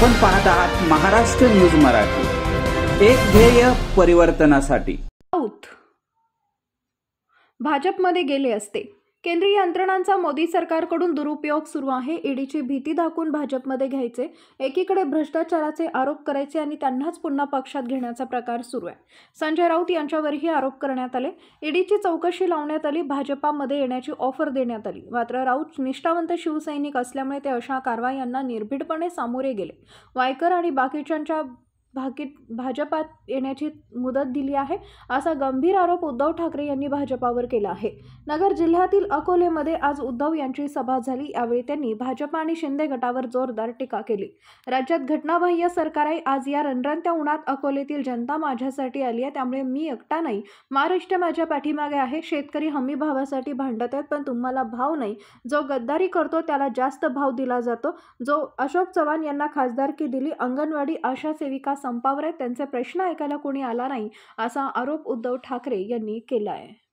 आपण पाहत आहात महाराष्ट्र न्यूज मराठी, एक ध्येय परिवर्तनासाठी। राऊत भाजपमध्ये गेले असते। केंद्रीय यंत्रणांचा मोदी सरकारकडून दुरुपयोग सुरू आहे। ईडीची भीती दाखवून भाजपमध्ये घ्यायचे, एकीकडे भ्रष्टाचाराचे आरोप करायचे आणि त्यांनाच पुन्हा पक्षात घेण्याचा प्रकार सुरू आहे। संजय राऊत यांच्यावरही आरोप करण्यात आले। ईडीची चौकशी लावण्यात आली, भाजपामध्ये येण्याची ऑफर देण्यात आली। मात्र राऊत निष्ठावंत शिवसैनिक असल्यामुळे ते अशा कारवायांना निर्भीडपणे सामोरे गेले। वायकर आणि बाकीच्यांच्या भाजपात येण्याची मुदत दिली आहे, असा गंभीर आरोप उद्धव ठाकरे यांनी भाजपावर केला आहे। नगर जिल्ह्यातील अकोलेमध्ये आज उद्धव यांची सभा झाली। यावेळी त्यांनी भाजप आणि शिंदे गटावर जोरदार टीका केली। राज्यात घटनाबाह्य सरकार आहे। आज या रणरणत्या उन्हात अकोलेतील जनता माझ्यासाठी आली आहे, त्यामुळे मी एकटा नाही, महाराष्ट्र माझ्या पाठीमागे आहे। शेतकरी हमी भावासाठी भांडत आहेत, पण तुम्हाला भाव नाही। जो गद्दारी करतो त्याला जास्त भाव दिला जातो। जो अशोक चव्हाण यांना खासदारकी दिली, अंगणवाडी आशा सेविका संपावर आहेत, त्यांचे प्रश्न ऐकायला कोणी आला नाही, असा आरोप उद्धव ठाकरे यांनी केला आहे।